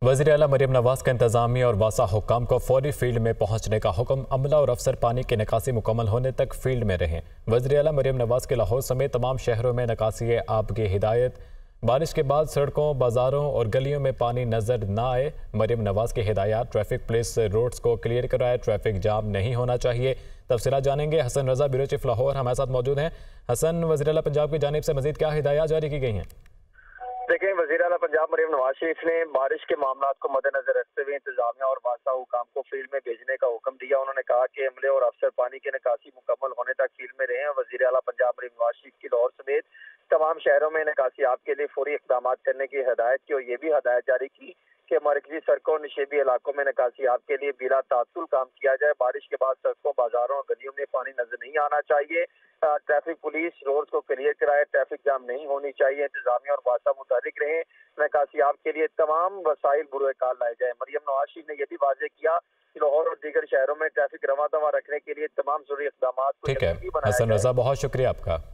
वज़ीर आला मरियम नवाज का इंतज़ामिया और वासा हुक्काम को फौरी फील्ड में पहुंचने का हुक्म। अमला और अफसर पानी की निकासी मुकम्मल होने तक फील्ड में रहें। वज़ीर आला मरियम नवाज के लाहौर समेत तमाम शहरों में निकासी आब की हिदायत। बारिश के बाद सड़कों, बाजारों और गलियों में पानी नजर न आए। मरियम नवाज की हिदायत। ट्रैफिक पुलिस रोड्स को क्लियर कराए। ट्रैफिक जाम नहीं होना चाहिए। तफसीलात जानेंगे। हसन रजा ब्यूरो चीफ लाहौर हमारे साथ मौजूद हैं। हसन, वज़ीर आला पंजाब की जानिब से मजीद क्या हिदायत जारी की गई हैं? देखें, वज़ीर आला पंजाब मरियम नवाज शरीफ ने बारिश के मामला को मद्देनजर रखते हुए इंतजामिया और वासा हुकाम को फील्ड में भेजने का हुक्म दिया। उन्होंने कहा कि अमले और अफसर पानी की निकासी मुकम्मल होने तक फील्ड में रहे। वज़ीर आला पंजाब मरियम नवाज शरीफ की लाहौर समेत तमाम शहरों में निकासी आपके लिए फौरी इकदाम करने की हदायत की और ये भी हदायत जारी की कि मरकजी सड़कों और निशेबी इलाकों में निकासी आपके लिए बिला तासुल काम किया जाए। बारिश के बाद सड़कों, बाजारों और गलियों में पानी नजर नहीं आना चाहिए। ट्रैफिक पुलिस रोड को क्लियर कराए। ट्रैफिक जाम नहीं होनी चाहिए। इंतजामिया और वासा मुताबिक रहे। निकासी आपके लिए तमाम वसाइल बुरुएकार लाए जाए। मरियम नवाज शरीफ ने यह भी वाजे किया कि लाहौर और दीगर शहरों में ट्रैफिक रवा दवा रखने के लिए तमाम जरूरी इकदाम को ठीक है यकीनी बनाया हसन जाए। रजा, बहुत शुक्रिया आपका।